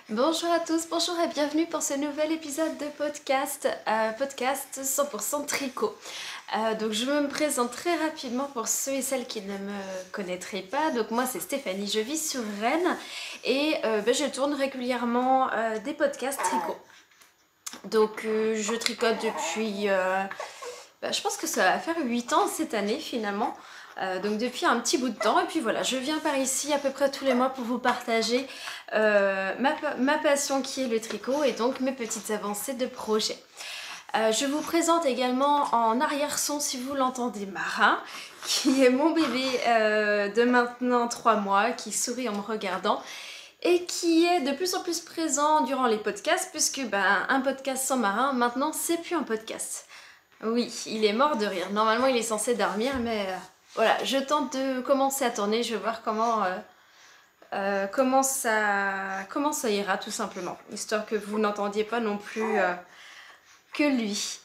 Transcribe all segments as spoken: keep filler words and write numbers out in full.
Bonjour à tous, bonjour et bienvenue pour ce nouvel épisode de podcast, euh, podcast cent pour cent tricot. Euh, donc je me présente très rapidement pour ceux et celles qui ne me connaîtraient pas. Donc moi c'est Stéphanie, je vis sur Rennes et euh, ben, je tourne régulièrement euh, des podcasts tricot. Donc euh, je tricote depuis, euh, ben, je pense que ça va faire huit ans cette année finalement. Euh, donc depuis un petit bout de temps, et puis voilà, je viens par ici à peu près tous les mois pour vous partager euh, ma, ma passion qui est le tricot et donc mes petites avancées de projet. Euh, je vous présente également en arrière-son, si vous l'entendez, Marin, qui est mon bébé euh, de maintenant trois mois, qui sourit en me regardant et qui est de plus en plus présent durant les podcasts, puisque ben, un podcast sans Marin, maintenant, c'est plus un podcast. Oui, il est mort de rire. Normalement, il est censé dormir, mais... Euh, Voilà, je tente de commencer à tourner, je vais voir comment, euh, euh, comment, ça, comment ça ira tout simplement, histoire que vous n'entendiez pas non plus euh, que lui.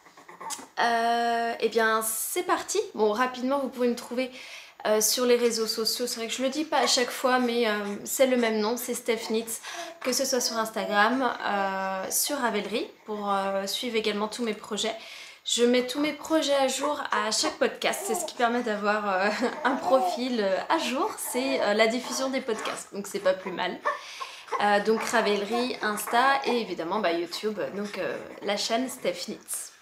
Euh, eh bien, c'est parti. Bon, rapidement, vous pouvez me trouver euh, sur les réseaux sociaux. C'est vrai que je le dis pas à chaque fois, mais euh, c'est le même nom, c'est Steph Knits, que ce soit sur Instagram, euh, sur Ravelry, pour euh, suivre également tous mes projets. Je mets tous mes projets à jour à chaque podcast, c'est ce qui permet d'avoir euh, un profil à jour, c'est euh, la diffusion des podcasts, donc c'est pas plus mal. Euh, donc Ravelry, Insta et évidemment bah, YouTube, donc euh, la chaîne Steph Knits.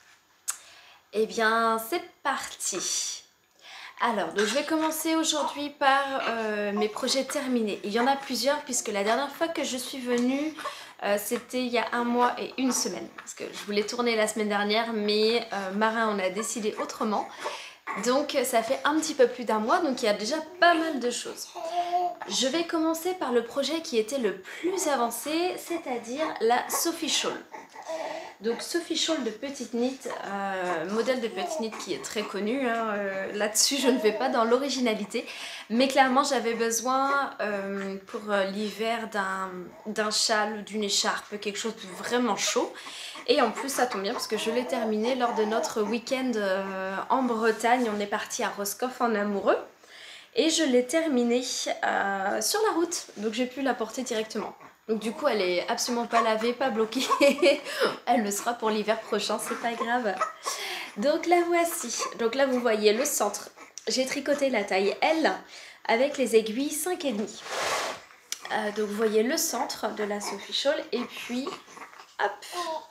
Eh bien c'est parti. Alors, donc je vais commencer aujourd'hui par euh, mes projets terminés. Il y en a plusieurs puisque la dernière fois que je suis venue, euh, c'était il y a un mois et une semaine. Parce que je voulais tourner la semaine dernière, mais euh, Marin, on a décidé autrement. Donc ça fait un petit peu plus d'un mois, donc il y a déjà pas mal de choses. Je vais commencer par le projet qui était le plus avancé, c'est-à-dire la Sophie Shawl. Donc Sophie Shawl de Petite Knit, euh, modèle de Petite Knit qui est très connu, hein, euh, là-dessus je ne vais pas dans l'originalité, mais clairement j'avais besoin euh, pour euh, l'hiver d'un d'un châle, d'une écharpe, quelque chose de vraiment chaud. Et en plus ça tombe bien parce que je l'ai terminé lors de notre week-end euh, en Bretagne, on est parti à Roscoff en amoureux. Et je l'ai terminée euh, sur la route, donc j'ai pu la porter directement. Donc du coup elle est absolument pas lavée, pas bloquée, elle le sera pour l'hiver prochain, c'est pas grave. Donc la voici, donc là vous voyez le centre, j'ai tricoté la taille L avec les aiguilles cinq virgule cinq. Euh, donc vous voyez le centre de la Sophie Shawl et puis hop,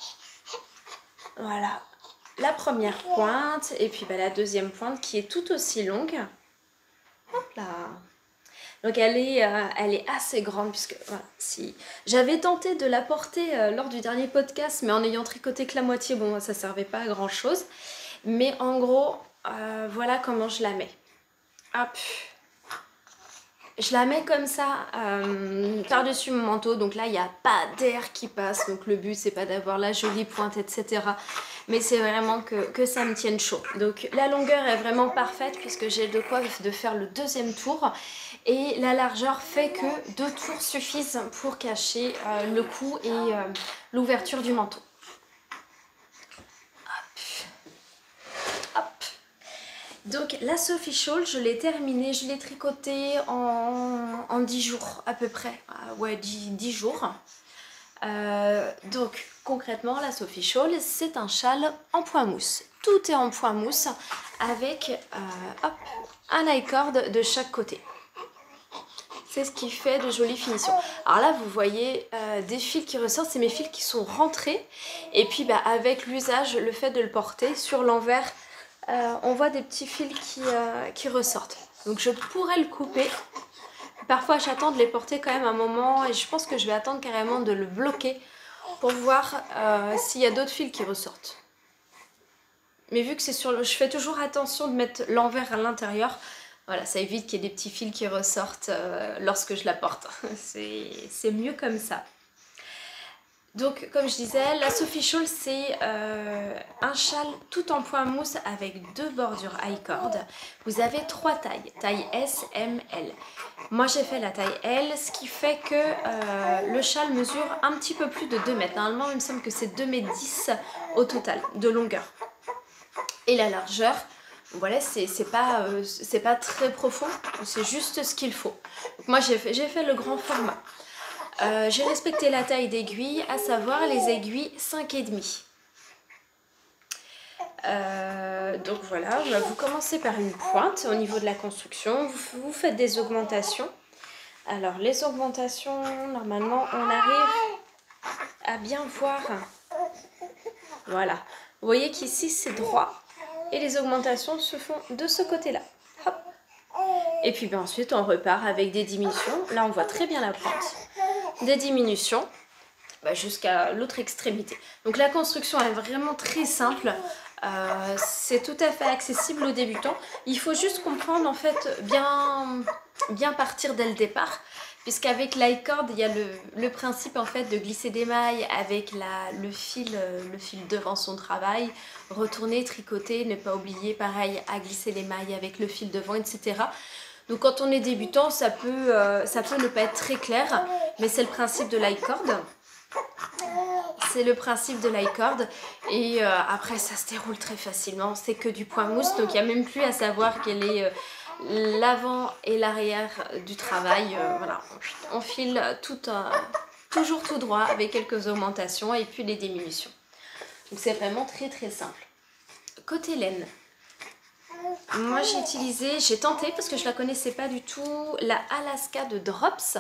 voilà la première pointe et puis bah, la deuxième pointe qui est tout aussi longue. Hop là. Donc elle est, euh, elle est assez grande puisque voilà, si j'avais tenté de la porter euh, lors du dernier podcast, mais en ayant tricoté que la moitié, bon ça servait pas à grand chose. Mais en gros, euh, voilà comment je la mets. Hop. Je la mets comme ça euh, par-dessus mon manteau, donc là il n'y a pas d'air qui passe, donc le but c'est pas d'avoir la jolie pointe, et cetera. Mais c'est vraiment que, que ça me tienne chaud. Donc la longueur est vraiment parfaite puisque j'ai de quoi de faire le deuxième tour. Et la largeur fait que deux tours suffisent pour cacher euh, le cou et euh, l'ouverture du manteau. Hop. Hop. Donc la Sophie Shawl, je l'ai terminée, je l'ai tricotée en, en dix jours à peu près. Euh, ouais, dix jours. Euh, donc concrètement la Sophie Shawl c'est un châle en point mousse, tout est en point mousse avec euh, hop, un I-cord de chaque côté, c'est ce qui fait de jolies finitions. Alors là vous voyez euh, des fils qui ressortent, c'est mes fils qui sont rentrés et puis bah, avec l'usage, le fait de le porter sur l'envers, euh, on voit des petits fils qui, euh, qui ressortent, donc je pourrais le couper. Parfois j'attends de les porter quand même un moment et je pense que je vais attendre carrément de le bloquer pour voir euh, s'il y a d'autres fils qui ressortent. Mais vu que c'est sur le... Je fais toujours attention de mettre l'envers à l'intérieur. Voilà, ça évite qu'il y ait des petits fils qui ressortent euh, lorsque je la porte. C'est mieux comme ça. Donc comme je disais, la Sophie Shawl c'est euh, un châle tout en point mousse avec deux bordures I-cord. Vous avez trois tailles, taille S, M, L. Moi j'ai fait la taille L, ce qui fait que euh, le châle mesure un petit peu plus de deux mètres. Normalement il me semble que c'est deux mètres dix au total de longueur. Et la largeur, voilà, c'est pas, euh, c'est pas très profond, c'est juste ce qu'il faut. Donc moi j'ai fait, j'ai fait le grand format. Euh, j'ai respecté la taille d'aiguille, à savoir les aiguilles cinq virgule cinq. Euh, donc voilà, vous commencez par une pointe au niveau de la construction, vous, vous faites des augmentations. Alors les augmentations, normalement on arrive à bien voir. Voilà, vous voyez qu'ici c'est droit et les augmentations se font de ce côté-là. Hop. Et puis ben, ensuite on repart avec des diminutions. Là on voit très bien la pointe. Des diminutions bah, jusqu'à l'autre extrémité. Donc la construction est vraiment très simple. Euh, c'est tout à fait accessible aux débutants. Il faut juste comprendre en fait bien, bien partir dès le départ, puisqu'avec l'i-cord il y a le, le principe en fait de glisser des mailles avec la, le, fil, le fil devant son travail, retourner, tricoter, ne pas oublier pareil à glisser les mailles avec le fil devant, et cetera. Donc quand on est débutant, ça peut, euh, ça peut ne pas être très clair, mais c'est le principe de l'i-cord. C'est le principe de l'i-cord et euh, après ça se déroule très facilement, c'est que du point mousse, donc il n'y a même plus à savoir quel est euh, l'avant et l'arrière du travail. Euh, voilà, on, on file tout, euh, toujours tout droit avec quelques augmentations et puis les diminutions. Donc c'est vraiment très très simple. Côté laine, moi j'ai utilisé, j'ai tenté parce que je la connaissais pas du tout, la Alaska de Drops.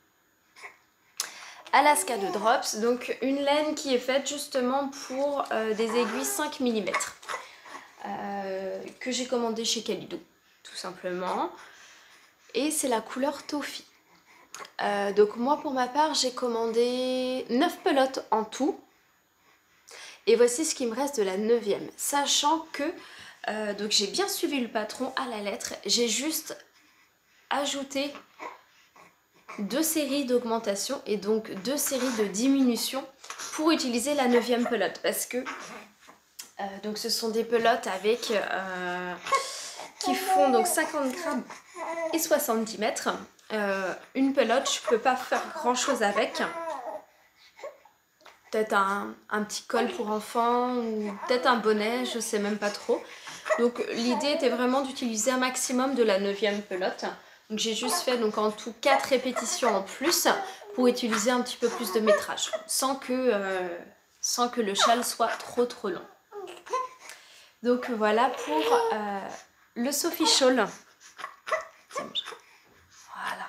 Alaska de Drops, donc une laine qui est faite justement pour euh, des aiguilles cinq millimètres euh, que j'ai commandé chez Calido tout simplement, et c'est la couleur Toffee. Euh, donc moi pour ma part j'ai commandé neuf pelotes en tout et voici ce qui me reste de la neuvième, sachant que euh, donc j'ai bien suivi le patron à la lettre, j'ai juste ajouté deux séries d'augmentation et donc deux séries de diminution pour utiliser la neuvième pelote, parce que euh, donc ce sont des pelotes avec euh, qui font donc cinquante grammes et soixante-dix mètres. Euh, une pelote, je peux pas faire grand chose avec, peut-être un, un petit col pour enfants ou peut-être un bonnet, je sais même pas trop. Donc l'idée était vraiment d'utiliser un maximum de la neuvième pelote. Donc j'ai juste fait donc en tout quatre répétitions en plus pour utiliser un petit peu plus de métrage, sans que, euh, sans que le châle soit trop trop long. Donc voilà pour euh, le Sophie Shawl. Voilà.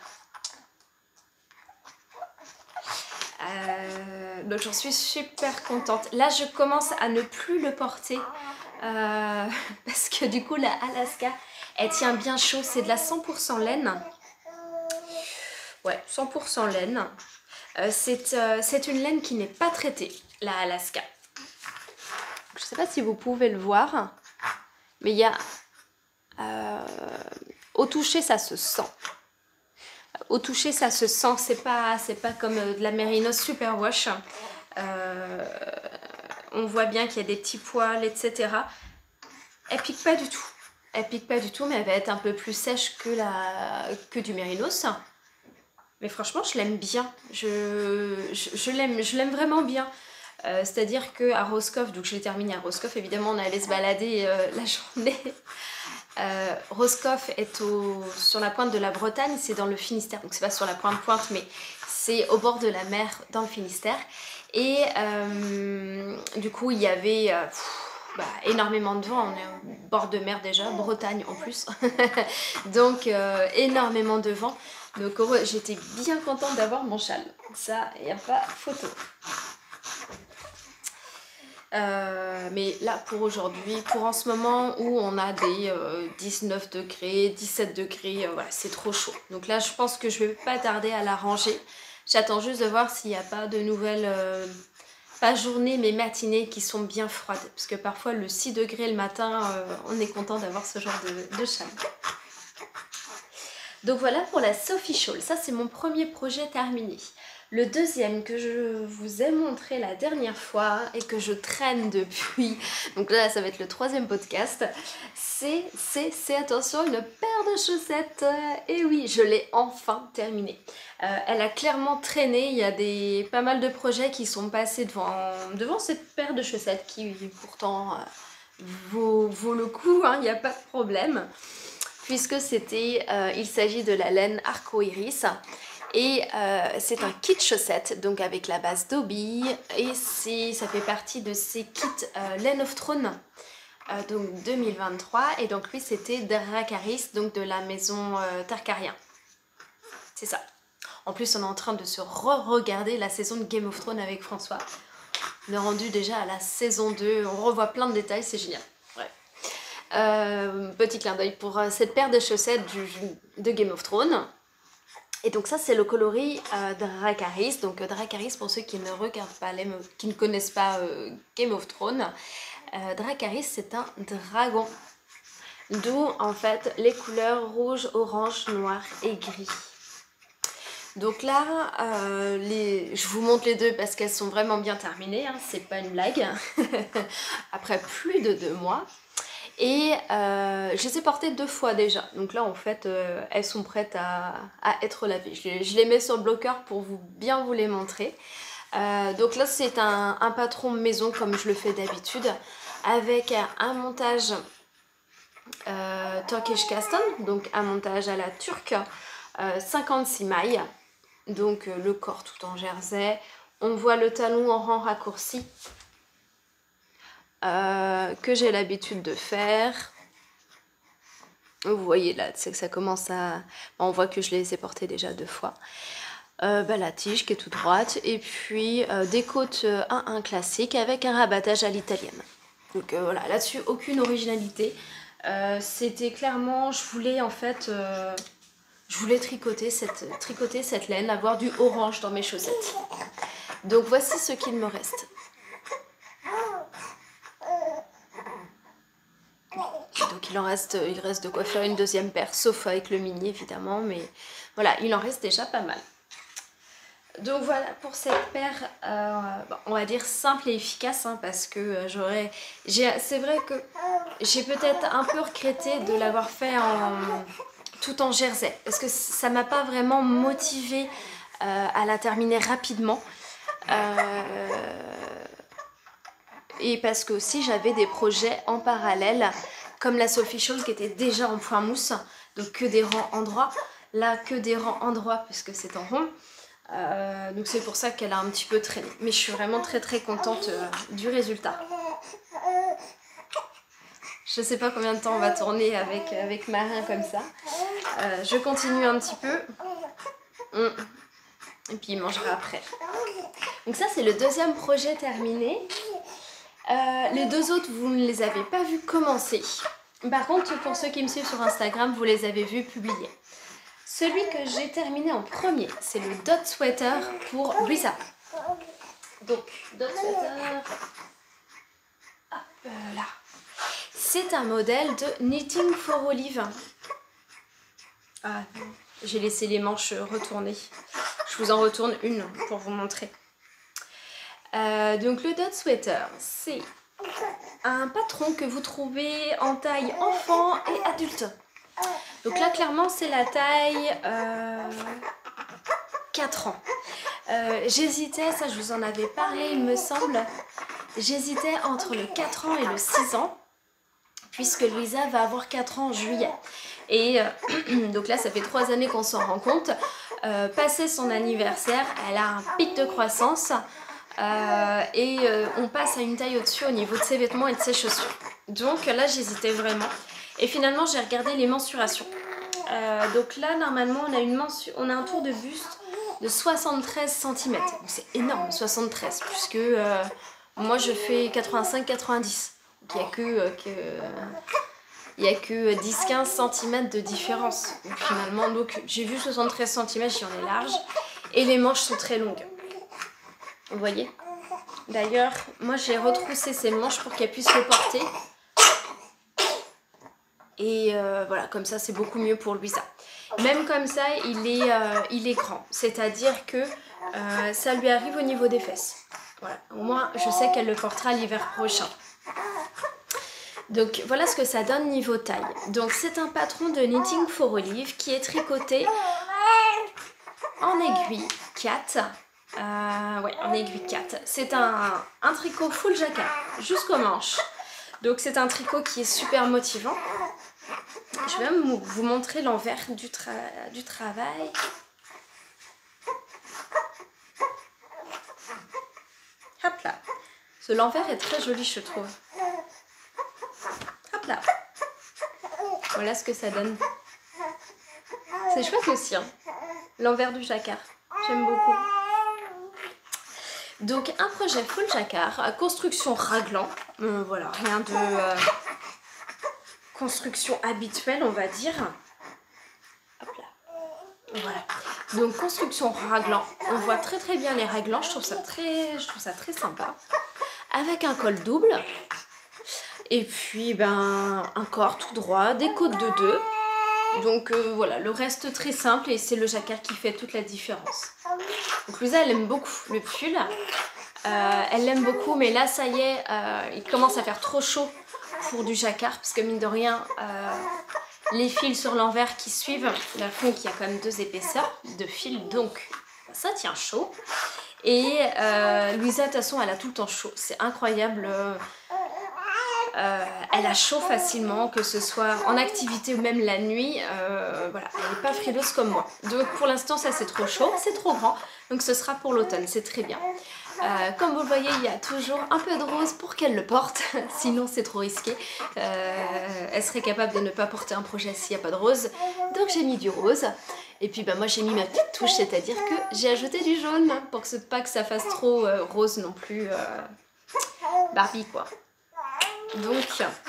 Euh, donc j'en suis super contente. Là je commence à ne plus le porter euh, parce que du coup la Alaska elle tient bien chaud, c'est de la cent pour cent laine. Ouais, cent pour cent laine. Euh, c'est euh, une laine qui n'est pas traitée, la Alaska. Je ne sais pas si vous pouvez le voir, mais il y a... Euh, au toucher, ça se sent. Au toucher, ça se sent. C'est pas, c'est pas comme de la Mérinos Superwash. Euh, on voit bien qu'il y a des petits poils, et cetera. Elle pique pas du tout. Elle pique pas du tout, mais elle va être un peu plus sèche que, la, que du Mérinos. Mais franchement, je l'aime bien. Je, je, je l'aime vraiment bien. Euh, C'est-à-dire qu'à Roscoff, donc je l'ai terminé à Roscoff, évidemment, on allait se balader euh, la journée. Euh, Roscoff est au, sur la pointe de la Bretagne, c'est dans le Finistère. Donc c'est pas sur la pointe-pointe, mais c'est au bord de la mer dans le Finistère. Et euh, du coup, il y avait... Euh, pff, Bah, énormément de vent, on est au bord de mer déjà, Bretagne en plus, donc euh, énormément de vent, donc j'étais bien contente d'avoir mon châle, ça il n'y a pas photo. Euh, mais là pour aujourd'hui, pour en ce moment où on a des euh, dix-neuf degrés, dix-sept degrés, euh, voilà, c'est trop chaud, donc là je pense que je vais pas tarder à la ranger, j'attends juste de voir s'il n'y a pas de nouvelles... Euh, pas journée mais matinée qui sont bien froides, parce que parfois le six degrés le matin euh, on est content d'avoir ce genre de, de châle. Donc voilà pour la Sophie Shawl, ça c'est mon premier projet terminé. Le deuxième que je vous ai montré la dernière fois et que je traîne depuis, donc là ça va être le troisième podcast, c'est, c'est, c'est attention, une paire de chaussettes. Et oui, je l'ai enfin terminée. Euh, elle a clairement traîné, il y a des, pas mal de projets qui sont passés devant, devant cette paire de chaussettes qui pourtant euh, vaut, vaut le coup, hein, il n'y a pas de problème. Puisque c'était, euh, il s'agit de la laine Arco Iris. Et euh, c'est un kit chaussette, donc avec la base d'Obi, et ça fait partie de ces kits euh, Lane of Thrones, euh, donc deux mille vingt-trois, et donc lui c'était Dracarys, donc de la maison euh, Targaryen. C'est ça. En plus on est en train de se re-regarder la saison de Game of Thrones avec François. On est rendu déjà à la saison deux, on revoit plein de détails, c'est génial. Ouais. Euh, petit clin d'œil pour euh, cette paire de chaussettes du, de Game of Thrones. Et donc ça c'est le coloris euh, Dracarys. Donc euh, Dracarys, pour ceux qui ne regardent pas, les, qui ne connaissent pas euh, Game of Thrones, euh, Dracarys c'est un dragon. D'où en fait les couleurs rouge, orange, noir et gris. Donc là, euh, les... je vous montre les deux parce qu'elles sont vraiment bien terminées, hein, c'est pas une blague, après plus de deux mois. Et euh, je les ai portées deux fois déjà, donc là en fait euh, elles sont prêtes à, à être lavées. Je les, je les mets sur le bloqueur pour vous, bien vous les montrer. Euh, donc là c'est un, un patron maison comme je le fais d'habitude, avec un montage euh, Turkish Custom, donc un montage à la turque, euh, cinquante-six mailles. Donc euh, le corps tout en jersey, on voit le talon en rang raccourci euh, que j'ai l'habitude de faire. Vous voyez là, c'est que ça commence à... On voit que je les ai portés déjà deux fois. Euh, bah, la tige qui est toute droite et puis euh, des côtes un un classiques avec un rabattage à l'italienne. Donc euh, voilà, là-dessus aucune originalité. Euh, C'était clairement, je voulais en fait... Euh, Je voulais tricoter cette, tricoter cette laine, avoir du orange dans mes chaussettes. Donc voici ce qu'il me reste. Donc il en reste, il reste de quoi faire une deuxième paire, sauf avec le mini évidemment, mais voilà, il en reste déjà pas mal. Donc voilà pour cette paire, euh, on va dire simple et efficace, hein, parce que j'aurais... C'est vrai que j'ai peut-être un peu regretté de l'avoir fait en... tout en jersey, parce que ça m'a pas vraiment motivée euh, à la terminer rapidement. Euh, et parce que aussi j'avais des projets en parallèle, comme la Sophie Shawl qui était déjà en point mousse, donc que des rangs endroits. Là, que des rangs endroits, puisque c'est en rond. Euh, donc c'est pour ça qu'elle a un petit peu traîné. Mais je suis vraiment très très contente euh, du résultat. Je sais pas combien de temps on va tourner avec, avec Marin comme ça. Euh, je continue un petit peu. Mmh. Et puis il mangera après. Donc ça c'est le deuxième projet terminé. Euh, les deux autres vous ne les avez pas vus commencer. Par contre pour ceux qui me suivent sur Instagram vous les avez vus publier. Celui que j'ai terminé en premier c'est le Dot Sweater pour Luisa. Donc Dot Sweater. Hop là. C'est un modèle de Knitting for Olive. Ah, j'ai laissé les manches retournées. Je vous en retourne une pour vous montrer. Euh, donc le Dot Sweater, c'est un patron que vous trouvez en taille enfant et adulte. Donc là clairement c'est la taille euh, quatre ans. Euh, J'hésitais, ça je vous en avais parlé il me semble, j'hésitais entre le quatre ans et le six ans. Puisque Louisa va avoir quatre ans en juillet. Et euh, donc là, ça fait trois années qu'on s'en rend compte. Euh, passé son anniversaire, elle a un pic de croissance. Euh, et euh, on passe à une taille au-dessus au niveau de ses vêtements et de ses chaussures. Donc là, j'hésitais vraiment. Et finalement, j'ai regardé les mensurations. Euh, donc là, normalement, on a, une mensu on a un tour de buste de soixante-treize centimètres. C'est énorme, soixante-treize, puisque euh, moi, je fais quatre-vingt-cinq quatre-vingt-dix. Il n'y a que, euh, que, euh, que dix à quinze centimètres de différence. Donc, finalement, donc j'ai vu soixante-treize centimètres, j'en ai large. Et les manches sont très longues. Vous voyez? D'ailleurs, moi j'ai retroussé ces manches pour qu'elle puisse le porter. Et euh, voilà, comme ça c'est beaucoup mieux pour Louisa. Même comme ça, il est, euh, il est grand. C'est-à-dire que euh, ça lui arrive au niveau des fesses. Voilà, au moins je sais qu'elle le portera l'hiver prochain. Donc voilà ce que ça donne niveau taille. Donc c'est un patron de Knitting for Olive qui est tricoté en aiguille quatre. Euh, ouais, en aiguille quatre. C'est un, un tricot full jacquard jusqu'aux manches. Donc c'est un tricot qui est super motivant. Je vais même vous montrer l'envers du, tra du travail. Hop là. Ce l'envers est très joli, je trouve. Hop là. Voilà ce que ça donne. C'est chouette aussi, hein. L'envers du jacquard. J'aime beaucoup. Donc un projet full jacquard, construction raglan. Euh, voilà, rien de euh, construction habituelle, on va dire. Hop là. Voilà. Donc construction raglan. On voit très très bien les raglans. Je trouve ça très, je trouve ça très sympa. Avec un col double. Et puis ben un corps tout droit, des côtes de deux. Donc euh, voilà, le reste très simple et c'est le jacquard qui fait toute la différence. Donc Louisa, elle aime beaucoup le pull. Euh, elle l'aime beaucoup, mais là ça y est, euh, il commence à faire trop chaud pour du jacquard parce que mine de rien, euh, les fils sur l'envers qui suivent, la fond qui a quand même deux épaisseurs de fils, donc ça tient chaud. Et euh, Louisa, de toute façon, elle a tout le temps chaud, c'est incroyable. Euh, elle a chaud facilement, que ce soit en activité ou même la nuit. Euh, voilà, elle n'est pas frileuse comme moi. Donc pour l'instant, ça c'est trop chaud, c'est trop grand. Donc ce sera pour l'automne, c'est très bien. Euh, comme vous le voyez, il y a toujours un peu de rose pour qu'elle le porte. Sinon, c'est trop risqué. Euh, elle serait capable de ne pas porter un projet s'il n'y a pas de rose. Donc j'ai mis du rose. Et puis bah, moi j'ai mis ma petite touche, c'est-à-dire que j'ai ajouté du jaune pour que ce, pas que ça fasse trop euh, rose non plus. Euh, Barbie quoi. Donc,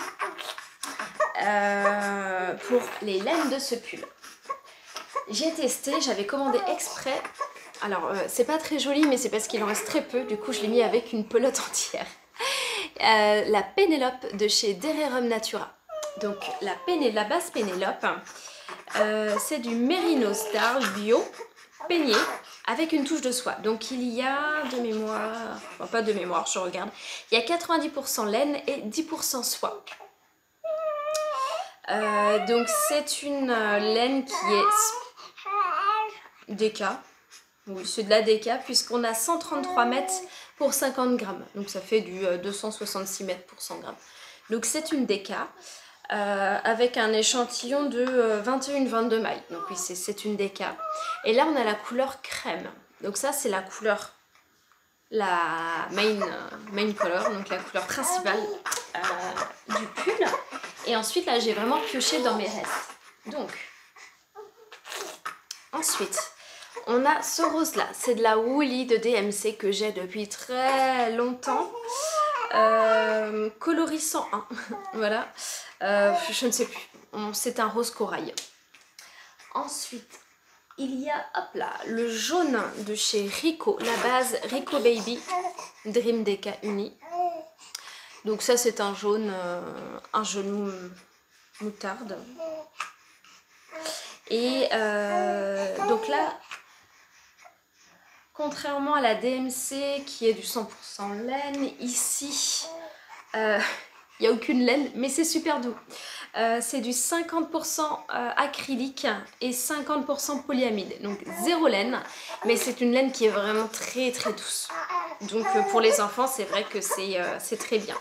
euh, pour les laines de ce pull, j'ai testé, j'avais commandé exprès. Alors, euh, c'est pas très joli, mais c'est parce qu'il en reste très peu. Du coup, je l'ai mis avec une pelote entière. Euh, la Pénélope de chez Dererum Natura. Donc, la, Péné, la base Pénélope, euh, c'est du Merino Star bio peigné avec une touche de soie. Donc il y a de mémoire, enfin pas de mémoire, je regarde, il y a quatre-vingt-dix pour cent laine et dix pour cent soie. Euh, donc c'est une euh, laine qui est déca. Oui, c'est de la déca puisqu'on a cent trente-trois mètres pour cinquante grammes. Donc ça fait du euh, deux cent soixante-six mètres pour cent grammes. Donc c'est une déca. Euh, avec un échantillon de euh, vingt et une vingt-deux mailles. Donc oui, c'est une déca. Et là, on a la couleur crème. Donc ça, c'est la couleur, la main, main color, donc la couleur principale euh, du pull. Et ensuite, là, j'ai vraiment pioché dans mes restes. Donc, ensuite, on a ce rose-là. C'est de la Woolly de D M C que j'ai depuis très longtemps. Euh, coloris cent un, voilà. Euh, je ne sais plus, c'est un rose corail. Ensuite, il y a, hop là, le jaune de chez Rico, la base Rico Baby Dream Deca Uni. Donc ça c'est un jaune, euh, un jaune moutarde. Et euh, donc là, contrairement à la D M C qui est du cent pour cent laine, ici... Euh, il n'y a aucune laine, mais c'est super doux. Euh, c'est du cinquante pour cent euh, acrylique et cinquante pour cent polyamide. Donc zéro laine, mais c'est une laine qui est vraiment très très douce. Donc euh, pour les enfants, c'est vrai que c'est euh, c'est très bien.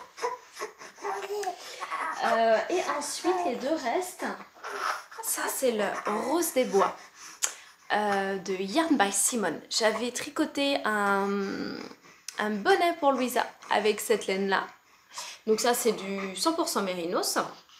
Euh, et ensuite, les deux restent. Ça, c'est le rose des bois euh, de Yarn by Simone. J'avais tricoté un, un bonnet pour Louisa avec cette laine-là. Donc ça c'est du cent pour cent mérinos.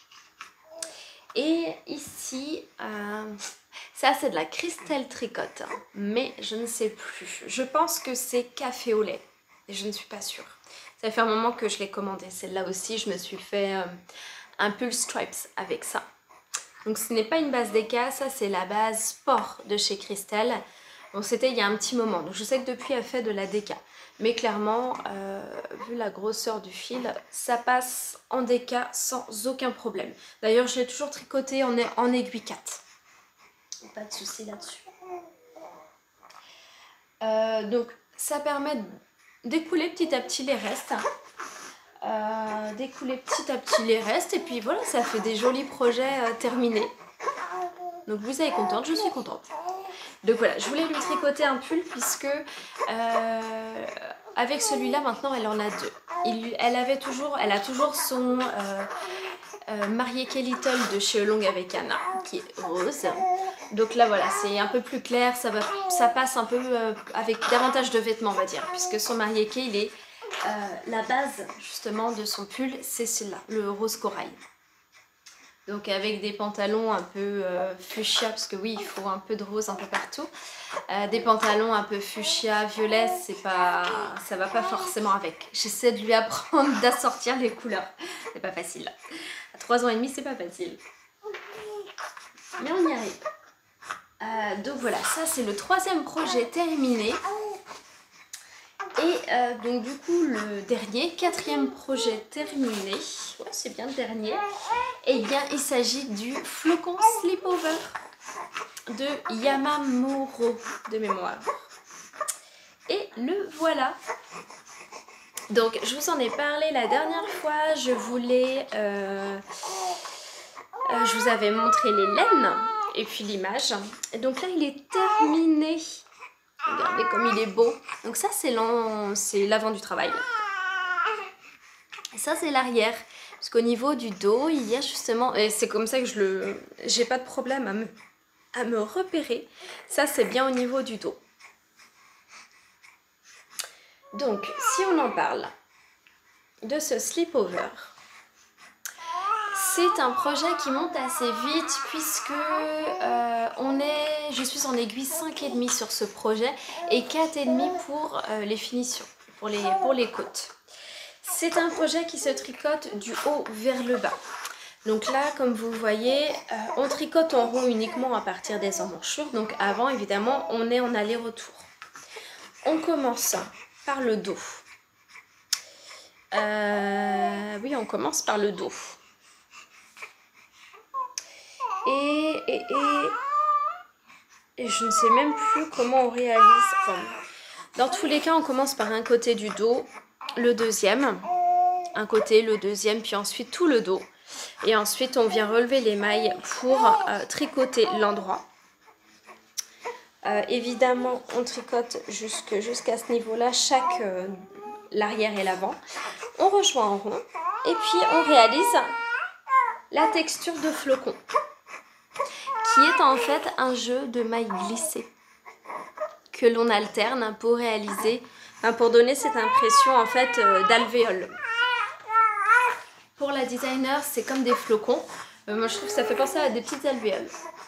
Et ici, euh, ça c'est de la Christelle Tricotte, mais je ne sais plus. Je pense que c'est café au lait, et je ne suis pas sûre. Ça fait un moment que je l'ai commandé. Celle-là aussi, je me suis fait euh, un pull stripes avec ça. Donc ce n'est pas une base déca, ça c'est la base sport de chez Christelle. Bon, c'était il y a un petit moment, donc je sais que depuis elle fait de la déca. Mais clairement, euh, vu la grosseur du fil, ça passe en déca sans aucun problème. D'ailleurs, je l'ai toujours tricoté en, en aiguille quatre. Pas de souci là-dessus. Euh, donc, ça permet d'écouler petit à petit les restes. Euh, d'écouler petit à petit les restes. Et puis voilà, ça fait des jolis projets euh, terminés. Donc vous êtes contente, je suis contente. Donc voilà, je voulais lui tricoter un pull puisque euh, avec celui-là maintenant elle en a deux. Il, elle avait toujours, elle a toujours son euh, euh, Marieke Little de chez Long avec Anna qui est rose. Donc là voilà, c'est un peu plus clair, ça, va, ça passe un peu euh, avec davantage de vêtements on va dire, puisque son Marieke il est euh, la base justement de son pull, c'est celui-là, le rose corail. Donc avec des pantalons un peu euh, fuchsia, parce que oui, il faut un peu de rose un peu partout. Euh, des pantalons un peu fuchsia, violet, c'est pas, ça va pas forcément avec. J'essaie de lui apprendre d'assortir les couleurs. C'est pas facile. À trois ans et demi, c'est pas facile. Mais on y arrive. Euh, donc voilà, ça c'est le troisième projet terminé. Et euh, donc du coup le dernier, quatrième projet terminé, ouais, c'est bien le dernier, et bien il s'agit du flocon Sleepover de Yamamuro de mémoire. Et le voilà. Donc je vous en ai parlé la dernière fois, je voulais, euh, euh, je vous avais montré les laines et puis l'image. Et donc là il est terminé. Regardez comme il est beau. Donc ça c'est l'avant du travail. Et ça c'est l'arrière. Parce qu'au niveau du dos, il y a justement... Et c'est comme ça que je le... J'ai pas de problème à me, à me repérer. Ça c'est bien au niveau du dos. Donc si on en parle de ce sleepover, c'est un projet qui monte assez vite puisque euh, on est, je suis en aiguille cinq virgule cinq sur ce projet et quatre virgule cinq pour euh, les finitions, pour les, pour les côtes. C'est un projet qui se tricote du haut vers le bas. Donc là, comme vous le voyez, euh, on tricote en rond uniquement à partir des emmanchures. Donc avant, évidemment, on est en aller-retour. On commence par le dos. Euh, oui, on commence par le dos. Et, et, et, et je ne sais même plus comment on réalise. Enfin, dans tous les cas, on commence par un côté du dos, le deuxième, un côté, le deuxième, puis ensuite tout le dos. Et ensuite, on vient relever les mailles pour euh, tricoter l'endroit. Euh, évidemment, on tricote jusque, jusqu'à ce niveau-là, chaque euh, l'arrière et l'avant. On rejoint en rond et puis on réalise la texture de flocon, qui est en fait un jeu de mailles glissées que l'on alterne pour réaliser, enfin pour donner cette impression en fait euh, d'alvéole. Pour la designer, c'est comme des flocons. Euh, moi, je trouve que ça fait penser à des petites alvéoles.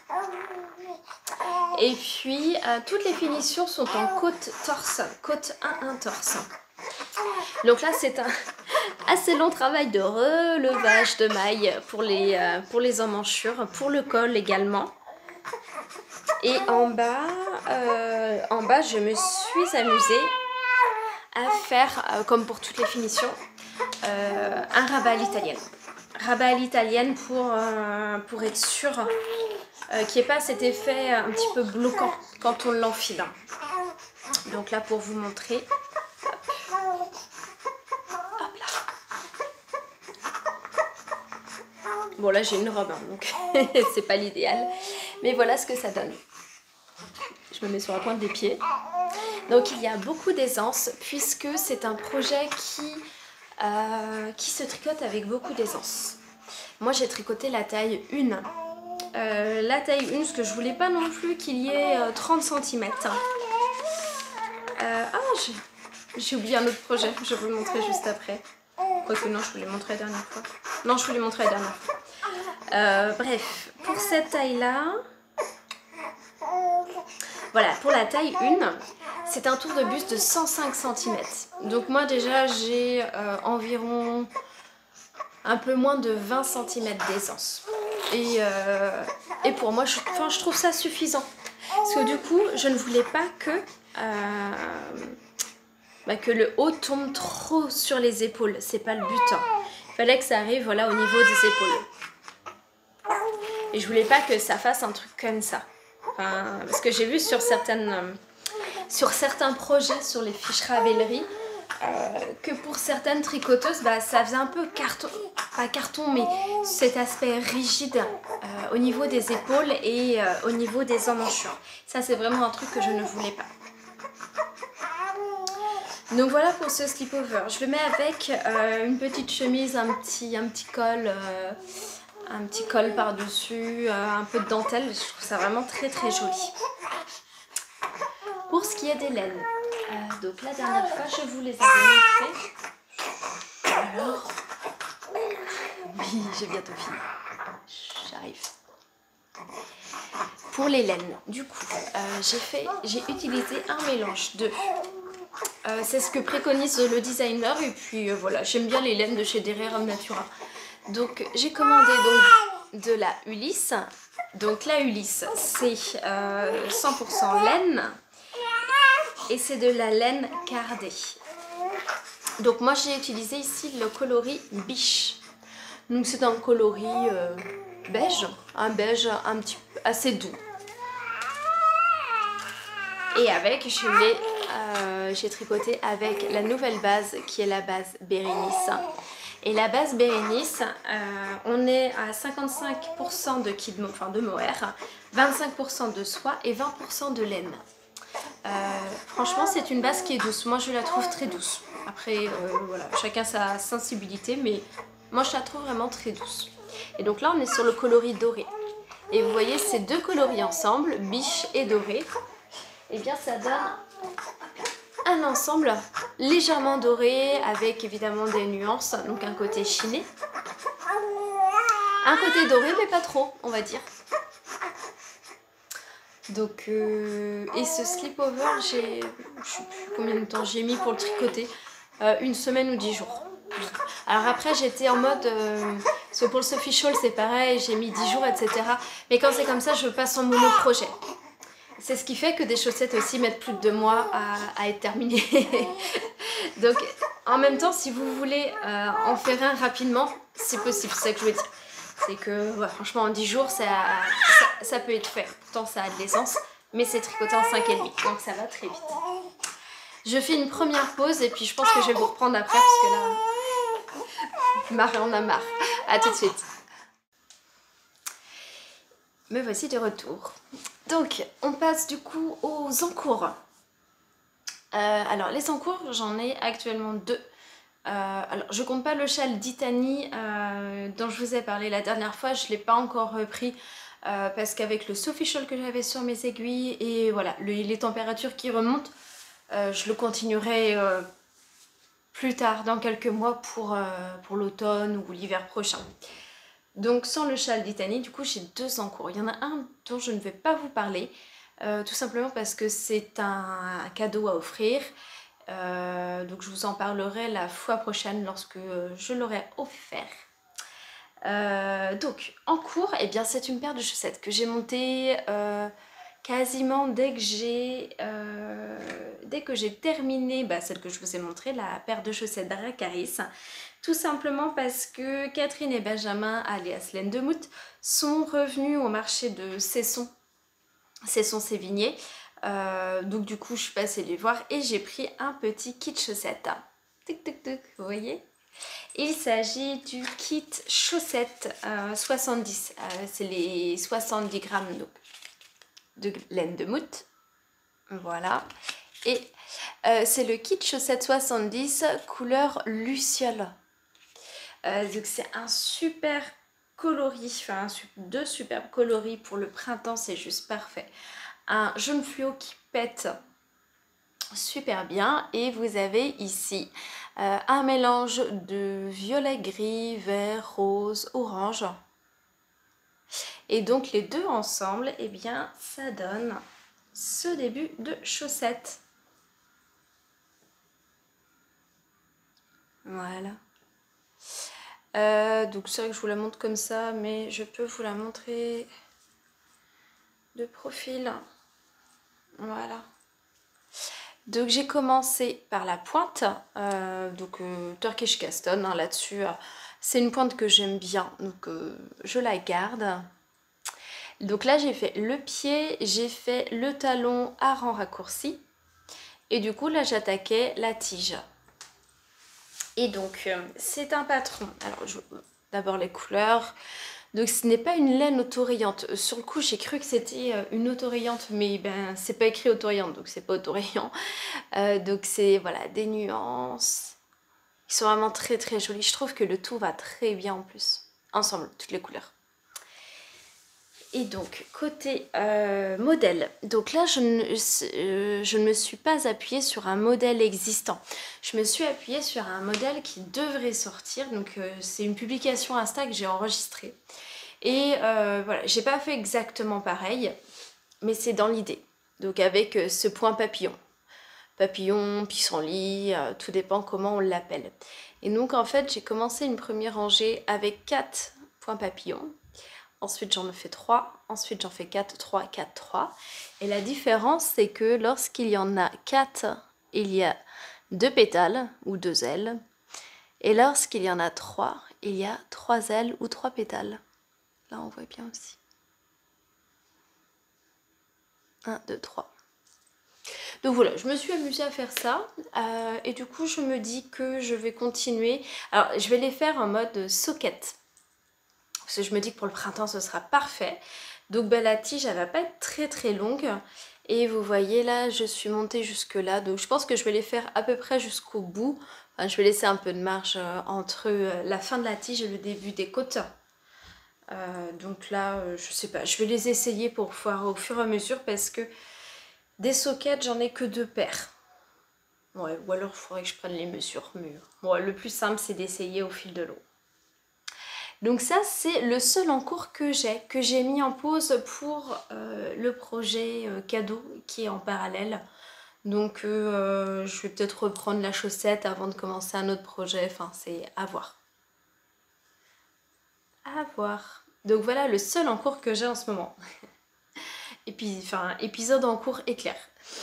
Et puis, euh, toutes les finitions sont en côte-torse, côte un un torse. Donc là, c'est un assez long travail de relevage de mailles pour les, euh, pour les emmanchures, pour le col également. Et en bas, euh, en bas, je me suis amusée à faire, euh, comme pour toutes les finitions, euh, un rabat à l'italienne. Rabat à l'italienne pour, euh, pour être sûr euh, qu'il n'y ait pas cet effet un petit peu bloquant quand on l'enfile. Donc là, pour vous montrer... Hop là. Bon, là, j'ai une robe, hein, donc c'est pas l'idéal. Mais voilà ce que ça donne. Je me mets sur la pointe des pieds. Donc il y a beaucoup d'aisance puisque c'est un projet qui, euh, qui se tricote avec beaucoup d'aisance. Moi j'ai tricoté la taille un. Euh, la taille un, parce que je voulais pas non plus qu'il y ait euh, trente centimètres. Euh, ah, j'ai oublié un autre projet, je vais vous le montrer juste après. Quoique non, je vous l'ai montré la dernière fois. Non, je vous l'ai montré la dernière fois. Euh, bref, pour cette taille-là... Voilà, pour la taille un, c'est un tour de buste de cent cinq centimètres. Donc moi déjà j'ai euh, environ un peu moins de vingt centimètres d'aisance. Et, euh, et pour moi, je, enfin, je trouve ça suffisant. Parce que du coup, je ne voulais pas que, euh, bah, que le haut tombe trop sur les épaules. C'est pas le but. Hein. Il fallait que ça arrive voilà, au niveau des épaules. Et je voulais pas que ça fasse un truc comme ça. Enfin, parce que j'ai vu sur, certaines, euh, sur certains projets, sur les fiches Ravelry, euh, que pour certaines tricoteuses, bah, ça faisait un peu carton, pas carton, mais cet aspect rigide euh, au niveau des épaules et euh, au niveau des emmanchures. Ça, c'est vraiment un truc que je ne voulais pas. Donc voilà pour ce sleepover. Je le mets avec euh, une petite chemise, un petit, un petit col... Euh, un petit col par-dessus, euh, un peu de dentelle, je trouve ça vraiment très très joli. Pour ce qui est des laines, euh, donc la dernière fois je vous les avais montrées. Alors, oui, j'ai bientôt fini. J'arrive. Pour les laines, du coup, euh, j'ai fait, j'ai utilisé un mélange de... Euh, c'est ce que préconise le designer et puis euh, voilà, j'aime bien les laines de chez Derera Natura. Donc j'ai commandé donc de la Ulysse. Donc la Ulysse, c'est euh, cent pour cent laine et c'est de la laine cardée. Donc moi j'ai utilisé ici le coloris Biche. Donc c'est un coloris euh, beige, un beige un petit peu assez doux. Et avec, je l'ai euh, j'ai tricoté avec la nouvelle base qui est la base Bérénice. Et la base Bérénice, euh, on est à cinquante-cinq pour cent de kid, enfin de mohair, vingt-cinq pour cent de soie et vingt pour cent de laine. Euh, franchement, c'est une base qui est douce. Moi, je la trouve très douce. Après, euh, voilà, chacun sa sensibilité, mais moi, je la trouve vraiment très douce. Et donc là, on est sur le coloris doré. Et vous voyez ces deux coloris ensemble, biche et doré. Et bien, ça donne un ensemble légèrement doré avec évidemment des nuances, donc un côté chiné, un côté doré mais pas trop on va dire. Donc euh, et ce slip over, j'ai je sais plus combien de temps j'ai mis pour le tricoter, euh, une semaine ou dix jours. Alors après j'étais en mode euh, parce que pour le Sophie Shawl c'est pareil, j'ai mis dix jours etc, mais quand c'est comme ça je passe en mono projet. C'est ce qui fait que des chaussettes aussi mettent plus de deux mois à, à être terminées. Donc en même temps, si vous voulez euh, en faire un rapidement, c'est possible, c'est ça que je veux dire. C'est que ouais, franchement en dix jours, ça, ça, ça peut être fait. Pourtant ça a de l'essence, mais c'est tricoté en cinq et demi, donc ça va très vite. Je fais une première pause et puis je pense que je vais vous reprendre après parce que là, Marie en a marre. A tout de suite. Me voici de retour. Donc, on passe du coup aux encours. Euh, alors, les encours, j'en ai actuellement deux. Euh, alors, je compte pas le châle d'Itanie euh, dont je vous ai parlé la dernière fois. Je ne l'ai pas encore repris euh, parce qu'avec le Sophie Shawl que j'avais sur mes aiguilles et voilà, le, les températures qui remontent, euh, je le continuerai euh, plus tard, dans quelques mois, pour, euh, pour l'automne ou l'hiver prochain. Donc sans le châle d'Itanie, du coup j'ai deux en cours. Il y en a un dont je ne vais pas vous parler, euh, tout simplement parce que c'est un cadeau à offrir. Euh, donc je vous en parlerai la fois prochaine lorsque je l'aurai offert. Euh, donc en cours, eh bien c'est une paire de chaussettes que j'ai montée euh, quasiment dès que j'ai euh, dès que j'ai terminé bah, celle que je vous ai montrée, la paire de chaussettes Dracarys. Tout simplement parce que Catherine et Benjamin, alias Laine de Mout, sont revenus au marché de Cesson, Cesson-Sévigné. Euh, donc du coup, je suis passée les voir et j'ai pris un petit kit chaussettes. Tic tic tic, vous voyez? Il s'agit du kit chaussettes euh, soixante-dix. Euh, C'est les soixante-dix grammes donc, de laine de Mout. Voilà. Et euh, c'est le kit chaussettes soixante-dix couleur luciole. Euh, donc c'est un super coloris, enfin deux superbes coloris pour le printemps, c'est juste parfait. Un jaune fluo qui pète super bien et vous avez ici euh, un mélange de violet gris, vert, rose, orange. Et donc les deux ensemble, et eh bien ça donne ce début de chaussettes. Voilà. Euh, donc c'est vrai que je vous la montre comme ça, mais je peux vous la montrer de profil. Voilà. Donc j'ai commencé par la pointe, euh, donc euh, Turkish Caston, hein, là-dessus. Euh, c'est une pointe que j'aime bien, donc euh, je la garde. Donc là j'ai fait le pied, j'ai fait le talon à rang raccourci. Et du coup là j'attaquais la tige. Et donc, euh, c'est un patron. Alors, d'abord les couleurs. Donc, ce n'est pas une laine autorayante. Sur le coup, j'ai cru que c'était une autorayante, mais ben, c'est pas écrit autorayante, donc c'est pas autorayant. Euh, donc, c'est voilà, des nuances. Ils sont vraiment très très jolis. Je trouve que le tout va très bien en plus. Ensemble, toutes les couleurs. Et donc, côté euh, modèle, donc là, je ne, euh, je ne me suis pas appuyée sur un modèle existant. Je me suis appuyée sur un modèle qui devrait sortir. Donc, euh, c'est une publication Insta que j'ai enregistrée. Et euh, voilà, j'ai pas fait exactement pareil, mais c'est dans l'idée. Donc, avec euh, ce point papillon. Papillon, pissenlit, euh, tout dépend comment on l'appelle. Et donc, en fait, j'ai commencé une première rangée avec quatre points papillons. Ensuite, j'en fais trois. Ensuite, j'en fais quatre, trois, quatre, trois. Et la différence, c'est que lorsqu'il y en a quatre, il y a deux pétales ou deux ailes. Et lorsqu'il y en a trois, il y a trois ailes ou trois pétales. Là, on voit bien aussi. un, deux, trois. Donc voilà, je me suis amusée à faire ça. Euh, et du coup, je me dis que je vais continuer. Alors, je vais les faire en mode socket. Parce que je me dis que pour le printemps, ce sera parfait. Donc bah, la tige, elle va pas être très très longue. Et vous voyez là, je suis montée jusque là. Donc je pense que je vais les faire à peu près jusqu'au bout. Enfin, je vais laisser un peu de marge euh, entre euh, la fin de la tige et le début des côtes. Euh, donc là, euh, je sais pas, je vais les essayer pour voir au fur et à mesure parce que des sockets, j'en ai que deux paires. Ouais, ou alors il faudrait que je prenne les mesures. Mais bon, le plus simple, c'est d'essayer au fil de l'eau. Donc ça, c'est le seul en cours que j'ai, que j'ai mis en pause pour euh, le projet euh, cadeau qui est en parallèle. Donc euh, je vais peut-être reprendre la chaussette avant de commencer un autre projet, enfin c'est à voir. À voir. Donc voilà le seul en cours que j'ai en ce moment. Et puis, enfin, épisode en cours éclair.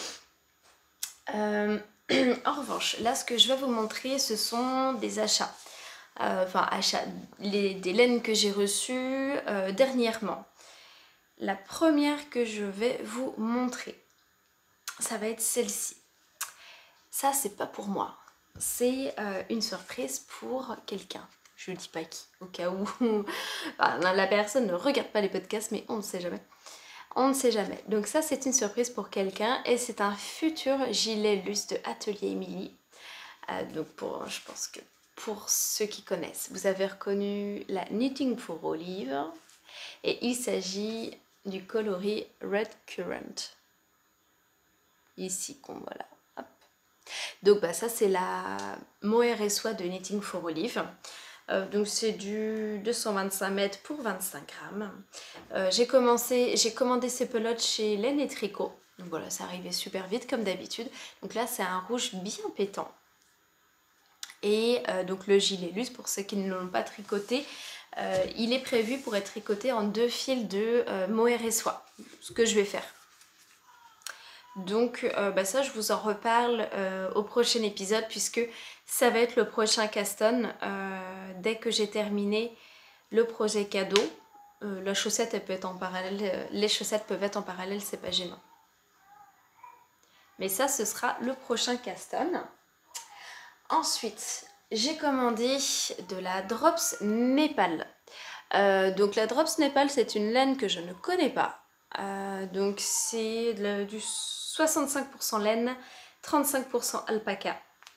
Euh, en revanche, là ce que je vais vous montrer, ce sont des achats. Euh, enfin achats, les, des laines que j'ai reçues euh, dernièrement. La première que je vais vous montrer, ça va être celle-ci. Ça, c'est pas pour moi. C'est euh, une surprise pour quelqu'un. Je ne dis pas qui, au cas où enfin, la personne ne regarde pas les podcasts, mais on ne sait jamais. On ne sait jamais. Donc ça, c'est une surprise pour quelqu'un et c'est un futur gilet luxe de Atelier Émilie. Euh, donc pour, je pense que pour ceux qui connaissent, vous avez reconnu la Knitting for Olive et il s'agit du coloris Red Currant. Ici, qu'on voit là. Hop. Donc bah, ça, c'est la mohair et soie de Knitting for Olive. Euh, donc c'est du deux cent vingt-cinq mètres pour vingt-cinq grammes. Euh, j'ai commencé, j'ai commandé ces pelotes chez Laine et Tricot. Donc voilà, ça arrivait super vite comme d'habitude. Donc là, c'est un rouge bien pétant. Et euh, donc le gilet luxe, pour ceux qui ne l'ont pas tricoté, euh, il est prévu pour être tricoté en deux fils de euh, mohair et soie. Ce que je vais faire. Donc euh, bah ça, je vous en reparle euh, au prochain épisode puisque ça va être le prochain cast-on euh, dès que j'ai terminé le projet cadeau. Euh, la chaussette, elle peut être en parallèle, euh, les chaussettes peuvent être en parallèle, c'est pas gênant. Mais ça, ce sera le prochain cast-on. Ensuite, j'ai commandé de la Drops Népal. Euh, donc la Drops Népal, c'est une laine que je ne connais pas. Euh, donc c'est du soixante-cinq pour cent laine, trente-cinq pour cent alpaca.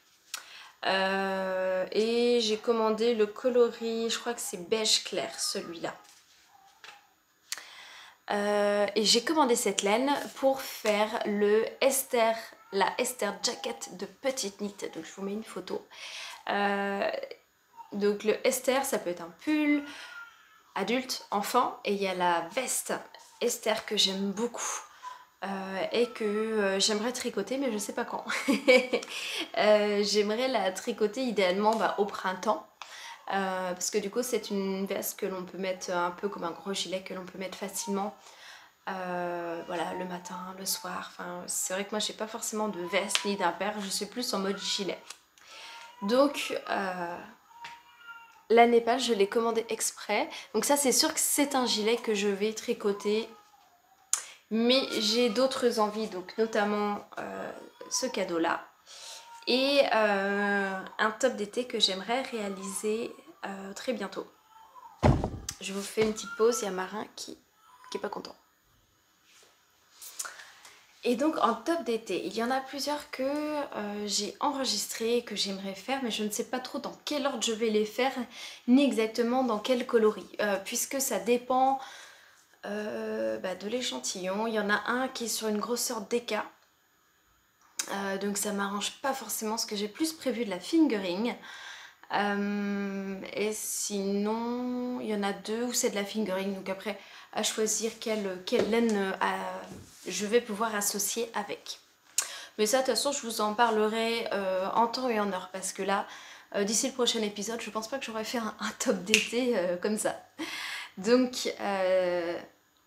Euh, et j'ai commandé le coloris, je crois que c'est beige clair celui-là. Euh, et j'ai commandé cette laine pour faire le Esther, la Esther Jacket de Petite Knit. Donc je vous mets une photo. Euh, donc le Esther, ça peut être un pull adulte, enfant, et il y a la veste Esther que j'aime beaucoup. Euh, et que euh, j'aimerais tricoter mais je sais pas quand. euh, j'aimerais la tricoter idéalement bah, au printemps euh, parce que du coup c'est une veste que l'on peut mettre un peu comme un gros gilet que l'on peut mettre facilement euh, voilà, le matin, le soir. Enfin, c'est vrai que moi j'ai pas forcément de veste ni d'impair, je suis plus en mode gilet. Donc euh, la Népal, je l'ai commandé exprès, donc ça c'est sûr que c'est un gilet que je vais tricoter. Mais j'ai d'autres envies, donc notamment euh, ce cadeau-là. Et euh, un top d'été que j'aimerais réaliser euh, très bientôt. Je vous fais une petite pause, il y a Marin qui n'est pas content. Et donc en top d'été, il y en a plusieurs que euh, j'ai enregistrés, que j'aimerais faire, mais je ne sais pas trop dans quel ordre je vais les faire, ni exactement dans quel coloris. Euh, puisque ça dépend... euh, bah, de l'échantillon. Il y en a un qui est sur une grosseur D K. Euh, donc ça m'arrange pas forcément parce que j'ai plus prévu de la fingering. Euh, et sinon, il y en a deux où c'est de la fingering. Donc après, à choisir quelle, quelle laine euh, je vais pouvoir associer avec. Mais ça, de toute façon, je vous en parlerai euh, en temps et en heure. Parce que là, euh, d'ici le prochain épisode, je pense pas que j'aurais fait un, un top d'été euh, comme ça. Donc, euh,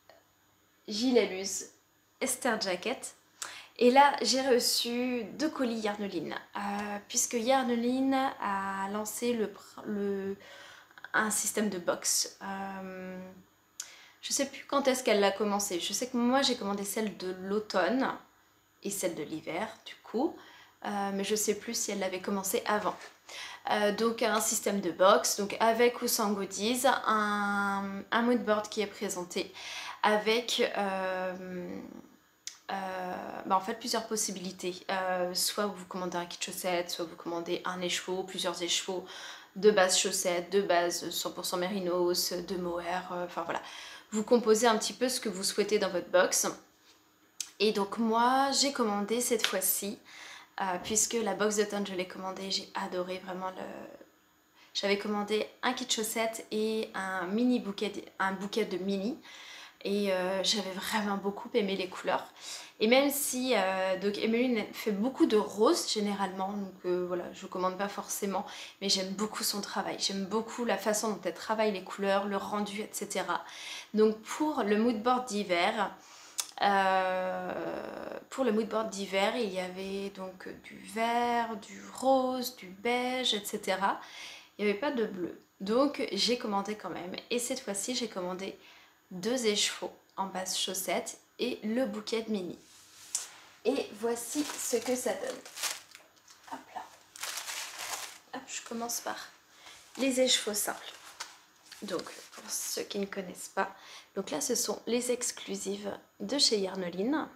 gilet luce, Esther Jacket. Et là, j'ai reçu deux colis Yarneline, euh, puisque Yarneline a lancé le, le, un système de box. Euh, je sais plus quand est-ce qu'elle l'a commencé. Je sais que moi, j'ai commandé celle de l'automne et celle de l'hiver, du coup. Euh, mais je sais plus si elle l'avait commencé avant. Euh, donc un système de box, donc avec ou sans goodies, un, un mood board qui est présenté avec... Euh, Euh, bah en fait plusieurs possibilités, euh, soit vous commandez un kit chaussettes, soit vous commandez un écheveau, plusieurs écheveaux, de base chaussettes, de base cent pour cent mérinos, de mohair, euh, enfin voilà, vous composez un petit peu ce que vous souhaitez dans votre box. Et donc moi j'ai commandé cette fois-ci, euh, puisque la box d'automne je l'ai commandée, j'ai adoré vraiment le... J'avais commandé un kit chaussettes et un mini bouquet, un bouquet de mini. Et euh, j'avais vraiment beaucoup aimé les couleurs. Et même si euh, donc Emeline fait beaucoup de roses généralement, donc euh, voilà, je ne commande pas forcément, mais j'aime beaucoup son travail. J'aime beaucoup la façon dont elle travaille les couleurs, le rendu, et cetera. Donc pour le mood board d'hiver, euh, pour le mood board d'hiver, il y avait donc du vert, du rose, du beige, et cetera. Il n'y avait pas de bleu. Donc j'ai commandé quand même. Et cette fois-ci, j'ai commandé deux écheveaux en base chaussette et le bouquet de mini. Et voici ce que ça donne. Hop là. Hop, je commence par les écheveaux simples. Donc, pour ceux qui ne connaissent pas, donc là, ce sont les exclusives de chez Yarneline.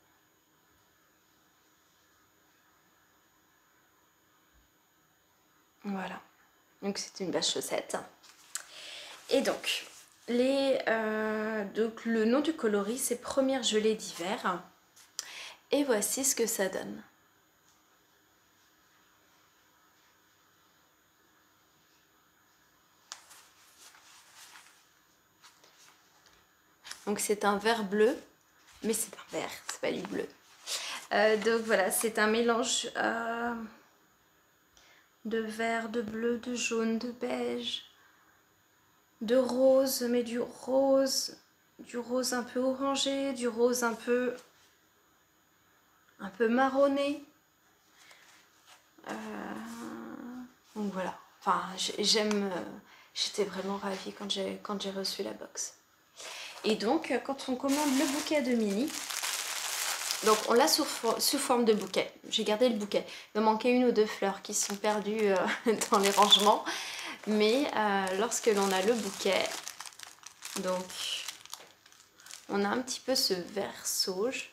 Voilà. Donc, c'est une base chaussette. Et donc, Les, euh, donc le nom du coloris c'est Première gelée d'hiver et voici ce que ça donne. Donc c'est un vert bleu, mais c'est un vert, c'est pas du bleu. Euh, donc voilà, c'est un mélange euh, de vert, de bleu, de jaune, de beige, de rose, mais du rose, du rose un peu orangé, du rose un peu, un peu marronné. Euh, donc voilà, enfin j'aime, j'étais vraiment ravie quand j'ai quand j'ai reçu la box. Et donc quand on commande le bouquet de mini, donc on l'a sous, sous forme de bouquet. J'ai gardé le bouquet. Il me manquait une ou deux fleurs qui sont perdues euh, dans les rangements. Mais euh, lorsque l'on a le bouquet, donc on a un petit peu ce vert sauge.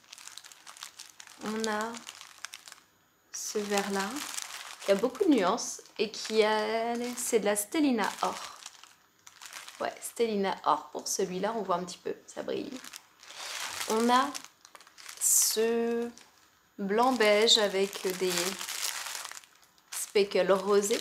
On a ce vert là. Il y a beaucoup de nuances et qui a, c'est de la Stellina Or. Ouais, Stellina Or pour celui-là, on voit un petit peu, ça brille. On a ce blanc beige avec des speckles rosés.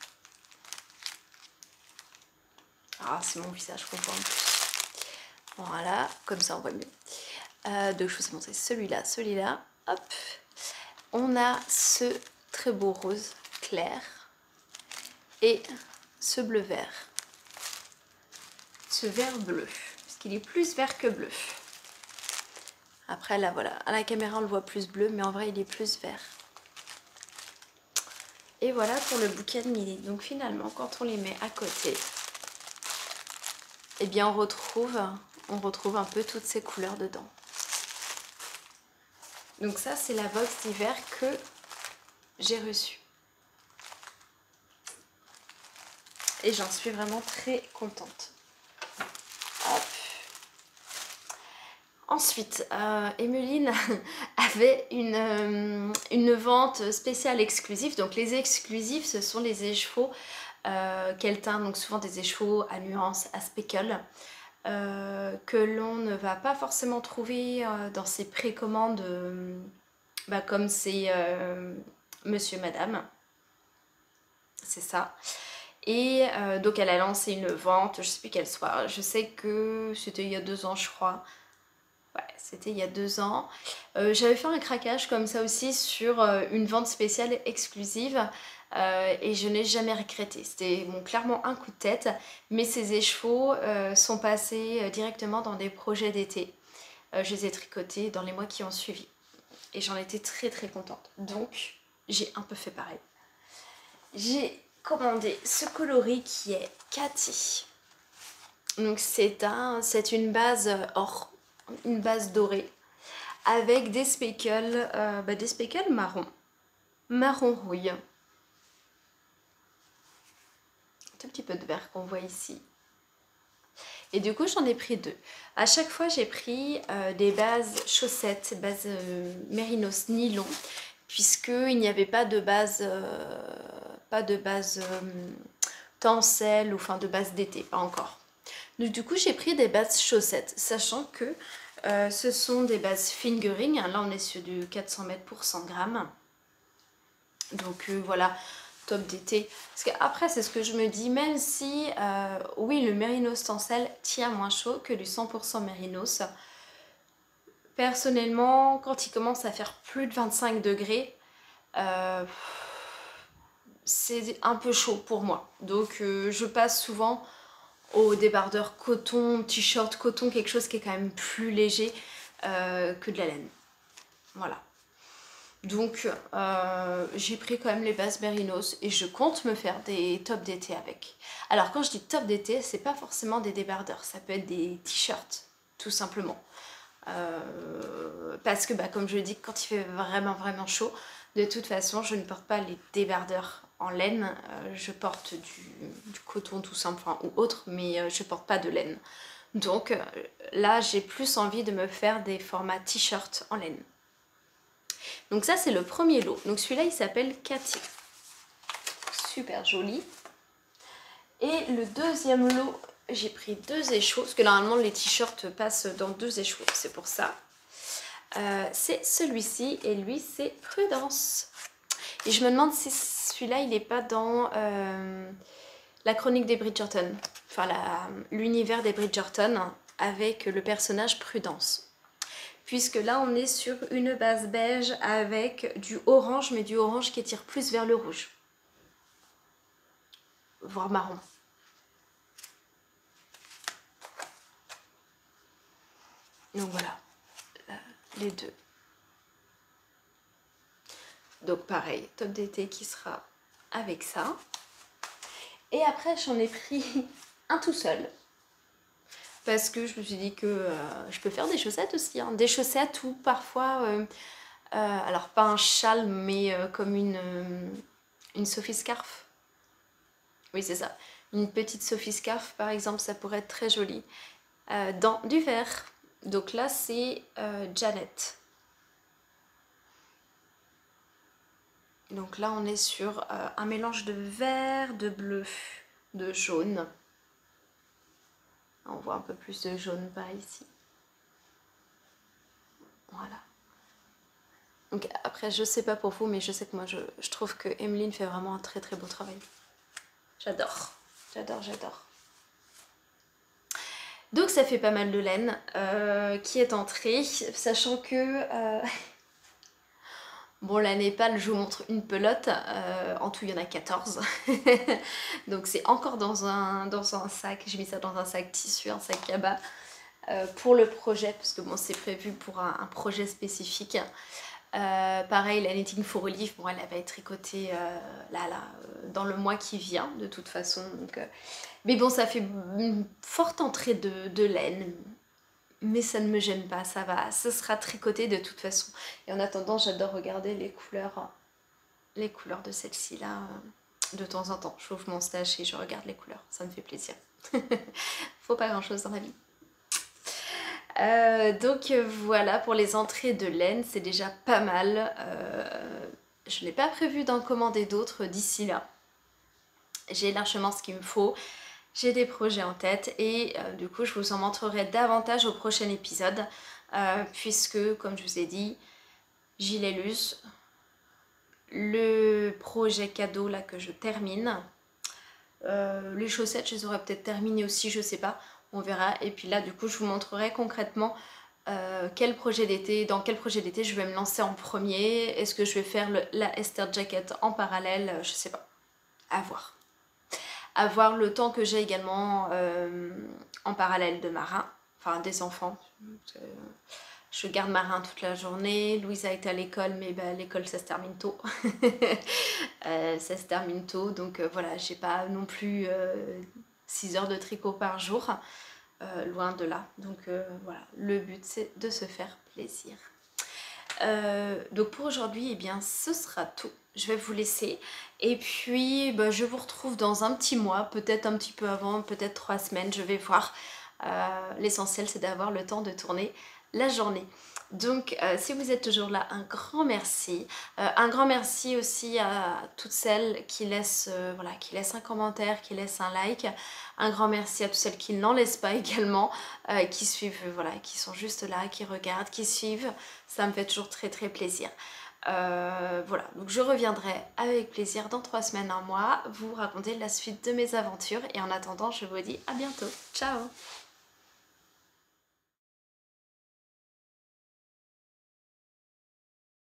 Ah, c'est mon visage qu'on voit en plus. Voilà, comme ça on voit mieux. Euh, donc je vous ai montré celui-là, celui-là. Hop. On a ce très beau rose clair et ce bleu vert. Ce vert bleu, parce qu'il est plus vert que bleu. Après là voilà, à la caméra on le voit plus bleu, mais en vrai il est plus vert. Et voilà pour le bouquet de mini. Donc finalement quand on les met à côté, eh bien on retrouve, on retrouve un peu toutes ces couleurs dedans. Donc ça c'est la box d'hiver que j'ai reçue. Et j'en suis vraiment très contente. Hop. Ensuite, euh, Emeline avait une, euh, une vente spéciale exclusive. Donc les exclusifs, ce sont les écheveaux euh, qu'elle teint, donc souvent des écheveaux à nuances, à speckle. euh, que l'on ne va pas forcément trouver euh, dans ces précommandes euh, bah, comme c'est euh, monsieur, madame. C'est ça. Et euh, donc elle a lancé une vente, je sais plus quelle soir, je sais que c'était il y a deux ans je crois. Ouais, c'était il y a deux ans. Euh, J'avais fait un craquage comme ça aussi sur euh, une vente spéciale exclusive euh, et je n'ai jamais regretté. C'était bon, clairement un coup de tête, mais ces échevaux euh, sont passés euh, directement dans des projets d'été. Euh, je les ai tricotés dans les mois qui ont suivi et j'en étais très très contente. Donc j'ai un peu fait pareil. J'ai commandé ce coloris qui est Cathy. Donc c'est un, c'est une base or, une base dorée avec des speckles, euh, bah des speckles marron, marron rouille. Un tout petit peu de vert qu'on voit ici. Et du coup j'en ai pris deux. À chaque fois j'ai pris euh, des bases chaussettes, base euh, mérinos nylon, puisqu'il n'y avait pas de base, euh, pas de base euh, tencel ou enfin de base d'été, pas encore. Donc du coup j'ai pris des bases chaussettes, sachant que euh, ce sont des bases fingering. Là on est sur du quatre cents mètres pour cent grammes. Donc euh, voilà, top d'été. Parce qu'après c'est ce que je me dis, même si euh, oui le mérinos tencel tient moins chaud que du cent pour cent mérinos. Personnellement, quand il commence à faire plus de vingt-cinq degrés, euh, c'est un peu chaud pour moi. Donc euh, je passe souvent au débardeur coton, t-shirt coton, quelque chose qui est quand même plus léger euh, que de la laine. Voilà. Donc euh, j'ai pris quand même les bases mérinos et je compte me faire des tops d'été avec. Alors quand je dis top d'été, c'est pas forcément des débardeurs, ça peut être des t-shirts tout simplement. Euh, parce que bah, comme je le dis, quand il fait vraiment vraiment chaud, de toute façon je ne porte pas les débardeurs en laine, euh, je porte du, du coton tout simple, enfin, ou autre, mais euh, je porte pas de laine. Donc euh, là j'ai plus envie de me faire des formats t-shirt en laine. Donc ça c'est le premier lot. Donc celui-là il s'appelle Cathy. Super joli. Et le deuxième lot, j'ai pris deux échos, parce que normalement les t-shirts passent dans deux échos, c'est pour ça. Euh, c'est celui-ci et lui c'est Prudence. Et je me demande si celui-là il n'est pas dans euh, la chronique des Bridgerton, enfin l'univers des Bridgerton avec le personnage Prudence. Puisque là on est sur une base beige avec du orange, mais du orange qui tire plus vers le rouge, voire marron. Donc voilà, les deux. Donc pareil, top d'été qui sera avec ça. Et après j'en ai pris un tout seul. Parce que je me suis dit que euh, je peux faire des chaussettes aussi. Hein. Des chaussettes ou parfois, euh, euh, alors pas un châle, mais euh, comme une, euh, une Sophie Scarf. Oui c'est ça. Une petite Sophie Scarf par exemple, ça pourrait être très joli. Euh, dans du vert. Donc là c'est euh, Janet. Donc là on est sur euh, un mélange de vert, de bleu, de jaune. On voit un peu plus de jaune par ici. Voilà. Donc après je sais pas pour vous, mais je sais que moi je, je trouve que Emeline fait vraiment un très très beau travail. J'adore, j'adore, j'adore. Donc ça fait pas mal de laine euh, qui est entrée, sachant que... Euh... Bon, la Népal, je vous montre une pelote, euh, en tout il y en a quatorze. Donc c'est encore dans un, dans un sac, j'ai mis ça dans un sac tissu, un sac cabas, euh, pour le projet, parce que bon c'est prévu pour un, un projet spécifique. Euh, pareil, la Knitting for Relief, bon elle va être tricotée euh, là, là, euh, dans le mois qui vient de toute façon. Donc, euh... Mais bon, ça fait une forte entrée de, de laine. Mais ça ne me gêne pas, ça va, ça sera tricoté de toute façon. Et en attendant, j'adore regarder les couleurs, les couleurs de celle-ci là, de temps en temps. Je ouvre mon stash et je regarde les couleurs, ça me fait plaisir. Faut pas grand chose dans la vie. Euh, donc voilà, pour les entrées de laine, c'est déjà pas mal. Euh, je n'ai pas prévu d'en commander d'autres d'ici là. J'ai largement ce qu'il me faut. j'ai des projets en tête et euh, du coup je vous en montrerai davantage au prochain épisode euh, puisque comme je vous ai dit, Gilet Luce, le projet cadeau là que je termine, euh, les chaussettes je les aurais peut-être terminées aussi, je sais pas, on verra. Et puis là du coup je vous montrerai concrètement euh, quel projet d'été, dans quel projet d'été je vais me lancer en premier. Est-ce que je vais faire le, la Esther Jacket en parallèle, je sais pas, à voir. À voir le temps que j'ai également euh, en parallèle de Marin, enfin des enfants. Je garde Marin toute la journée, Louisa est à l'école, mais bah, l'école ça se termine tôt. euh, ça se termine tôt, donc euh, voilà, j'ai pas non plus euh, six heures de tricot par jour, euh, loin de là. Donc euh, voilà, le but c'est de se faire plaisir. Euh, donc pour aujourd'hui, eh bien ce sera tout. Je vais vous laisser et puis bah, je vous retrouve dans un petit mois, peut-être un petit peu avant, peut-être trois semaines, je vais voir. Euh, L'essentiel c'est d'avoir le temps de tourner la journée. Donc euh, si vous êtes toujours là, un grand merci. Euh, un grand merci aussi à toutes celles qui laissent, euh, voilà, qui laissent un commentaire, qui laissent un like. Un grand merci à toutes celles qui n'en laissent pas également, euh, qui suivent, euh, voilà, qui sont juste là, qui regardent, qui suivent. Ça me fait toujours très très plaisir. Euh, voilà, donc je reviendrai avec plaisir dans trois semaines, un mois, vous raconter la suite de mes aventures. Et en attendant, je vous dis à bientôt. Ciao!